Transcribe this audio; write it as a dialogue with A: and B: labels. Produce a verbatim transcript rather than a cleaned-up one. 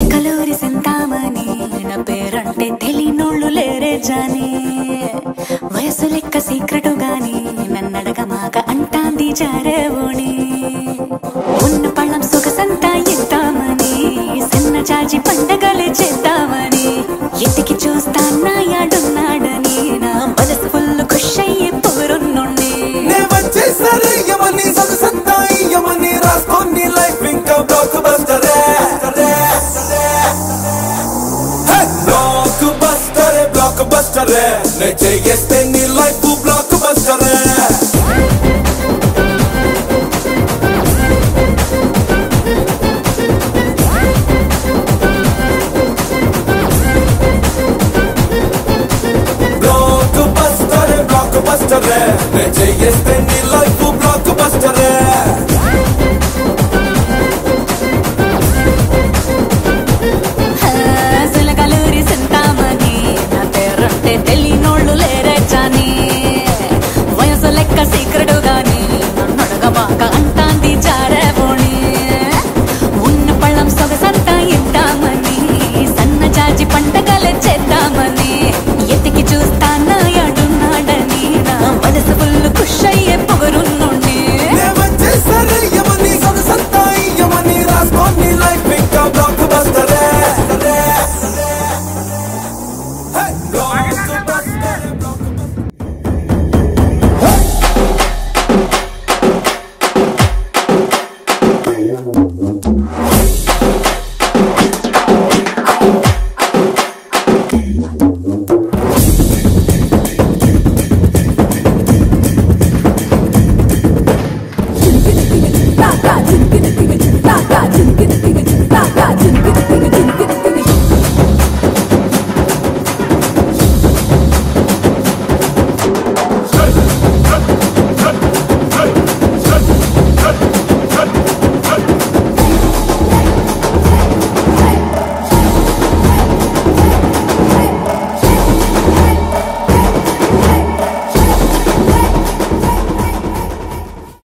A: చిలకలూరి సింతామణి నా పేరంటే తెలియనోళ్ళు లేరే జాని వయసు లెక్క సీక్రెటు గాని నన్నడగమాక అంటాంది జారేవోణి ఉన్న పళ్ళం సొగసంతా ఇద్దామని సన్న జాజి పండగలే చేద్దామని ఎత్తికి చూస్తాన్నా యాడున్నాడని నా మనసు ఫుల్ ఖుష్ అయ్యే పొగరున్నోణ్ణి రాసుకోండి లైఫ్ ఇంకా బ్లాక్ బస్టరే బ్లాక్ బస్టరే బ్లాక్ బస్టరే నే చేస్తే